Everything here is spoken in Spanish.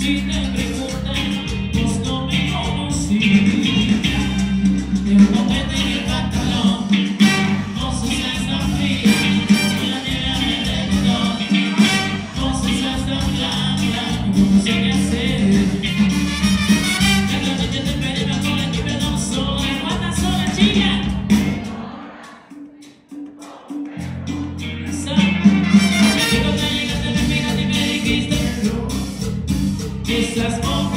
Si te preguntan, pues no me conocí. De un copete en el pantalón, cosas hasta fría, la nieve a mi alrededor, cosas hasta blanca, y no sé qué hacer. Cada noche te espero y me acuerdo que me da solo, de cuántas sola, chica. Y cuando llegaste me miraste y me dijiste, estás